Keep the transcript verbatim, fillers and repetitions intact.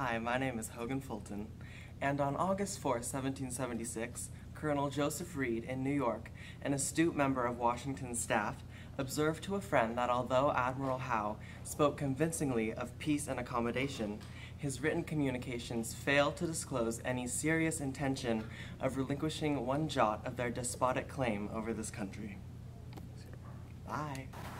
Hi, my name is Hogan Fulton, and on August fourth, seventeen seventy-six, Colonel Joseph Reed in New York, an astute member of Washington's staff, observed to a friend that although Admiral Howe spoke convincingly of peace and accommodation, his written communications failed to disclose any serious intention of relinquishing one jot of their despotic claim over this country. Bye.